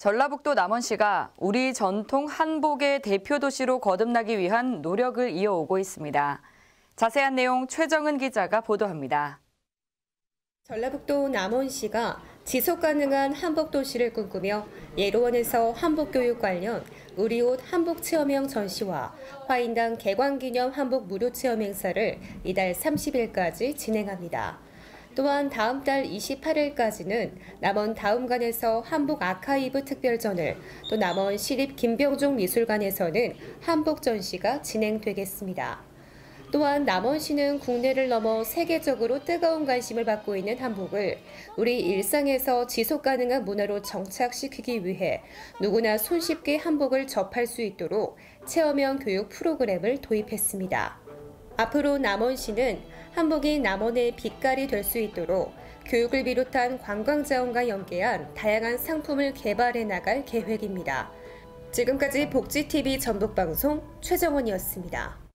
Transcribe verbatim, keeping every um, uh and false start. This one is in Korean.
전라북도 남원시가 우리 전통 한복의 대표 도시로 거듭나기 위한 노력을 이어오고 있습니다. 자세한 내용 최정은 기자가 보도합니다. 전라북도 남원시가 지속가능한 한복도시를 꿈꾸며 예로원에서 한복교육 관련 우리옷 한복체험형 전시와 화인당 개관기념 한복 무료체험 행사를 이달 삼십일까지 진행합니다. 또한 다음 달 이십팔일까지는 남원 다음관에서 한복 아카이브 특별전을, 또 남원 시립 김병종 미술관에서는 한복 전시가 진행되겠습니다. 또한 남원시는 국내를 넘어 세계적으로 뜨거운 관심을 받고 있는 한복을 우리 일상에서 지속가능한 문화로 정착시키기 위해 누구나 손쉽게 한복을 접할 수 있도록 체험형 교육 프로그램을 도입했습니다. 앞으로 남원시는 한복이 남원의 빛깔이 될 수 있도록 교육을 비롯한 관광자원과 연계한 다양한 상품을 개발해 나갈 계획입니다. 지금까지 복지티비 전북방송 최정원이었습니다.